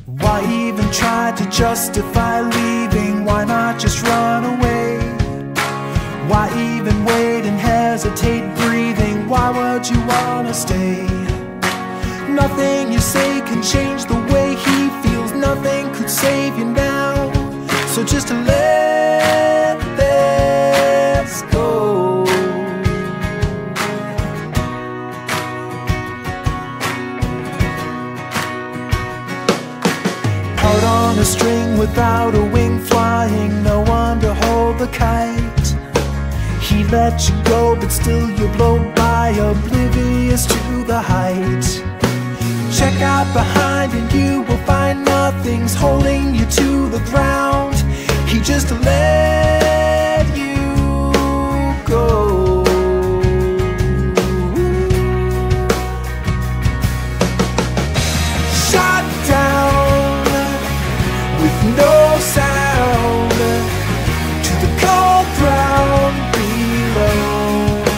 Why even try to justify leaving? Why not just run away? Why even wait and hesitate breathing? Why would you wanna stay? Nothing you say can change the way he feels. Nothing could save you now. So just let this go. Out on a string without a wing flying, no one to hold the kite. He let you go, but still you blow by, oblivious to the height. Check out behind and you will find nothing's holding you to the ground. He just let you go. Shot down with no sound to the cold ground below.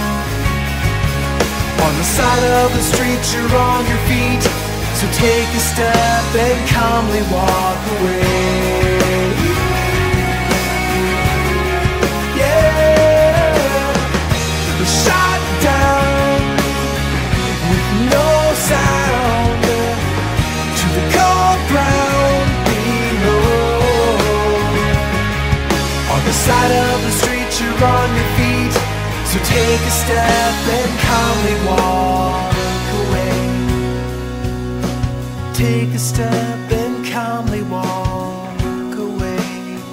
On the side of the street you're on your feet, so take a step and calmly walk away. Yeah, shot down with no sound to the cold ground below. On the side of the street you're on your feet, so take a step and calmly walk away. Take a step and calmly walk away.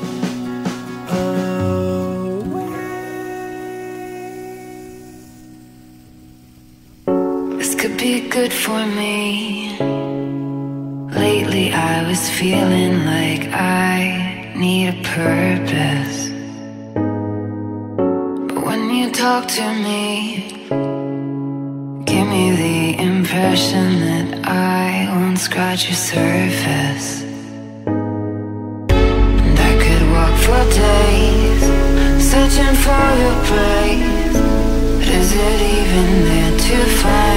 This could be good for me. Lately I was feeling like I need a purpose. But when you talk to me, give me the impression that I won't scratch your surface. And I could walk for days, searching for your praise. But is it even there to find?